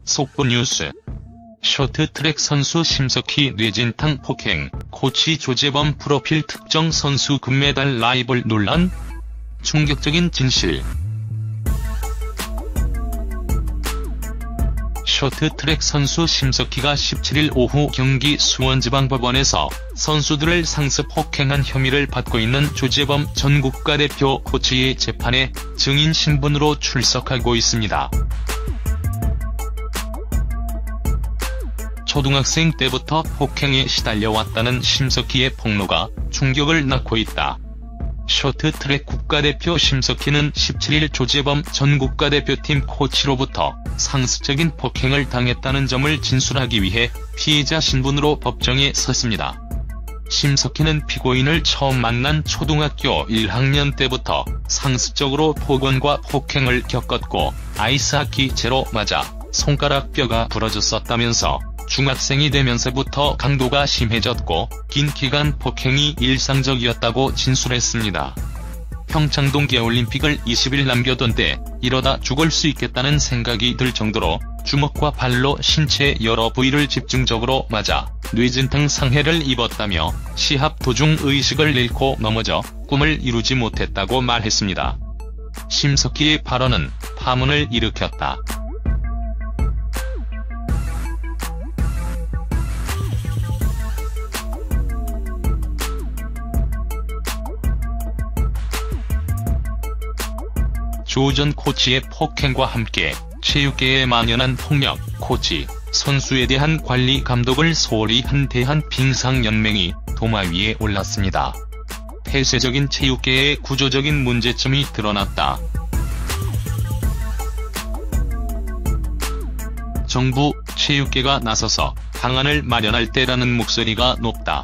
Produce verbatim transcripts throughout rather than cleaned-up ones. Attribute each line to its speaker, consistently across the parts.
Speaker 1: 속보 뉴스. 쇼트트랙 선수 심석희 뇌진탕 폭행, 코치 조재범 프로필 특정 선수 금메달 라이벌 논란? 충격적인 진실. 쇼트트랙 선수 심석희가 십칠일 오후 경기 수원지방법원에서 선수들을 상습 폭행한 혐의를 받고 있는 조재범 전 국가대표 코치의 재판에 증인 신분으로 출석하고 있습니다. 초등학생 때부터 폭행에 시달려왔다는 심석희의 폭로가 충격을 낳고 있다. 쇼트트랙 국가대표 심석희는 십칠일 조재범 전 국가대표팀 코치로부터 상습적인 폭행을 당했다는 점을 진술하기 위해 피해자 신분으로 법정에 섰습니다. 심석희는 피고인을 처음 만난 초등학교 일 학년 때부터 상습적으로 폭언과 폭행을 겪었고 아이스하키채로 맞아 손가락 뼈가 부러졌었다면서 중학생이 되면서부터 강도가 심해졌고 긴 기간 폭행이 일상적이었다고 진술했습니다. 평창 동계올림픽을 이십일 남겨둔 때 이러다 죽을 수 있겠다는 생각이 들 정도로 주먹과 발로 신체 여러 부위를 집중적으로 맞아 뇌진탕 상해를 입었다며 시합 도중 의식을 잃고 넘어져 꿈을 이루지 못했다고 말했습니다. 심석희의 발언은 파문을 일으켰다. 조 전 코치의 폭행과 함께 체육계에 만연한 폭력, 코치, 선수에 대한 관리 감독을 소홀히 한 대한빙상연맹이 도마 위에 올랐습니다. 폐쇄적인 체육계의 구조적인 문제점이 드러났다. 정부, 체육계가 나서서 방안을 마련할 때라는 목소리가 높다.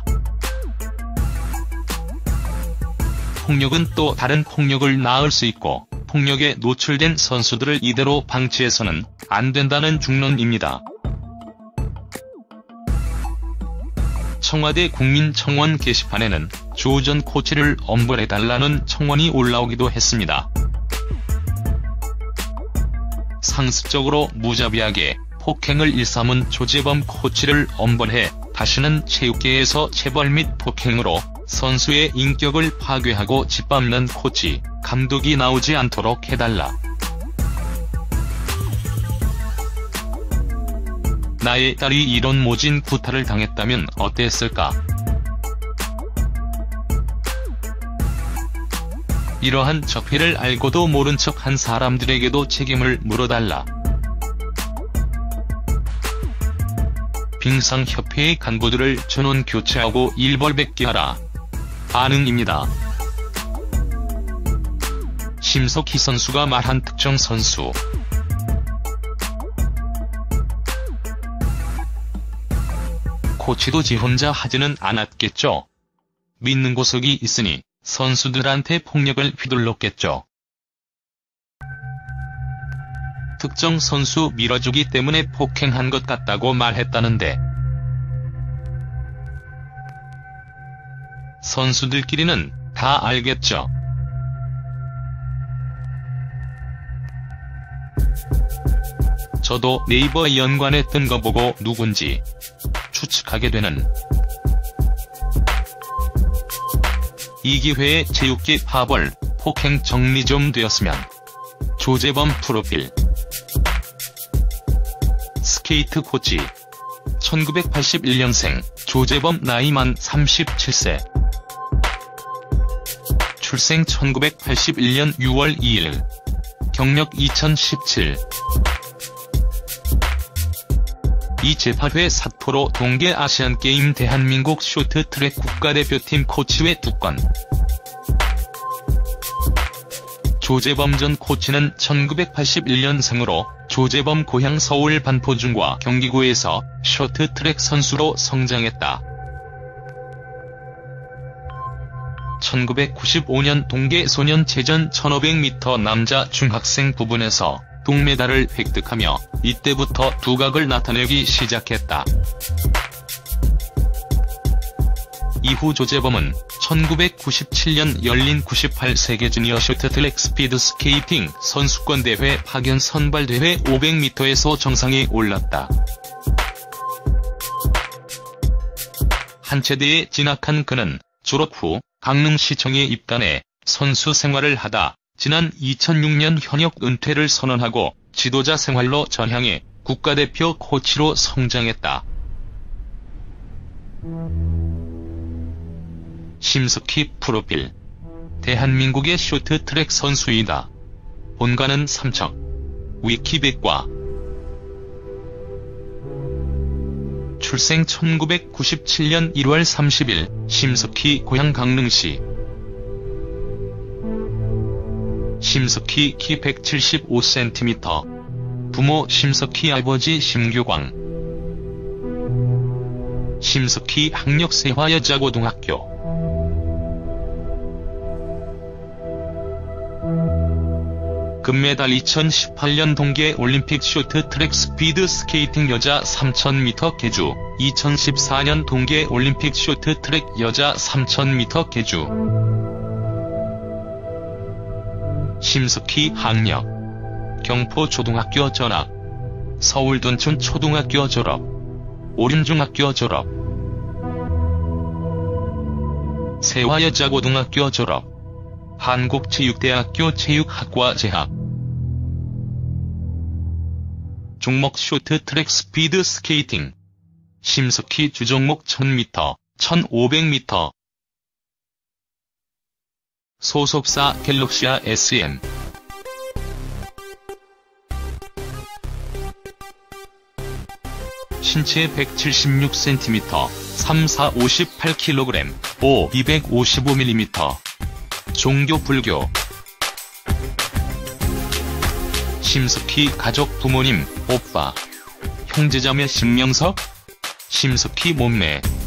Speaker 1: 폭력은 또 다른 폭력을 낳을 수 있고 폭력에 노출된 선수들을 이대로 방치해서는 안 된다는 중론입니다. 청와대 국민청원 게시판에는 조 전 코치를 엄벌해달라는 청원이 올라오기도 했습니다. 상습적으로 무자비하게 폭행을 일삼은 조재범 코치를 엄벌해 다시는 체육계에서 체벌 및 폭행으로 선수의 인격을 파괴하고 짓밟는 코치, 감독이 나오지 않도록 해달라. 나의 딸이 이런 모진 구타를 당했다면 어땠을까? 이러한 적폐를 알고도 모른 척한 사람들에게도 책임을 물어달라. 빙상협회의 간부들을 전원 교체하고 일벌백계 하라. 반응입니다. 심석희 선수가 말한 특정 선수. 코치도 지 혼자 하지는 않았겠죠. 믿는 구석이 있으니 선수들한테 폭력을 휘둘렀겠죠. 특정 선수 밀어주기 때문에 폭행한 것 같다고 말했다는데 선수들끼리는 다 알겠죠. 저도 네이버 연관에 뜬 거 보고 누군지 추측하게 되는. 이 기회에 체육계 파벌, 폭행 정리 좀 되었으면. 조재범 프로필. 스케이트 코치. 천구백팔십일년생, 조재범 나이만 삼십칠 세. 출생 천구백팔십일년 유월 이일. 경력 이천십칠. 이제팔 회 삿포로 동계아시안게임 대한민국 쇼트트랙 국가대표팀 코치회 두 건. 조재범 전 코치는 천구백팔십일년생으로 조재범 고향 서울 반포중과 경기구에서 쇼트트랙 선수로 성장했다. 천구백구십오년 동계소년체전 천오백 미터 남자 중학생 부분에서 동메달을 획득하며 이때부터 두각을 나타내기 시작했다. 이후 조재범은 천구백구십칠 년 열린 구십팔 세계 주니어 쇼트트랙 스피드 스케이팅 선수권 대회 파견 선발 대회 오백 미터에서 정상에 올랐다. 한체대에 진학한 그는 졸업 후 강릉시청에 입단해 선수 생활을 하다 지난 이천육 년 현역 은퇴를 선언하고 지도자 생활로 전향해 국가대표 코치로 성장했다. 심석희 프로필. 대한민국의 쇼트트랙 선수이다. 본가는 삼척. 위키백과. 출생 천구백구십칠 년 일월 삼십일, 심석희 고향 강릉시. 심석희 키 백칠십오 센티미터. 부모 심석희 아버지 심규광. 심석희 학력 세화여자고등학교. 금메달 이천십팔 년 동계올림픽 쇼트트랙 스피드 스케이팅 여자 삼천 미터 계주, 이천십사 년 동계올림픽 쇼트트랙 여자 삼천 미터 계주. 심석희 학력. 경포초등학교 전학. 서울둔촌초등학교 졸업. 오륜중학교 졸업. 세화여자고등학교 졸업. 한국체육대학교 체육학과 재학. 종목 쇼트트랙 스피드 스케이팅. 심석희 주종목 천 미터, 천오백 미터. 소속사 갤럭시아 에스엠. 신체 백칠십육 센티미터, 삼, 사, 오십팔 킬로그램, 오, 이백오십오 밀리미터. 종교 불교. 심석희 가족 부모님, 오빠, 형제자매 신명석. 심석희 몸매.